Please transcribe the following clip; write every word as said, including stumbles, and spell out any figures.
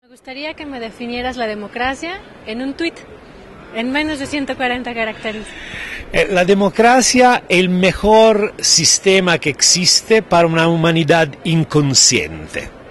Me gustaría que me definieras la democracia en un tuit, en menos de ciento cuarenta caracteres. Eh, La democracia è il mejor sistema que existe para una humanidad inconsciente.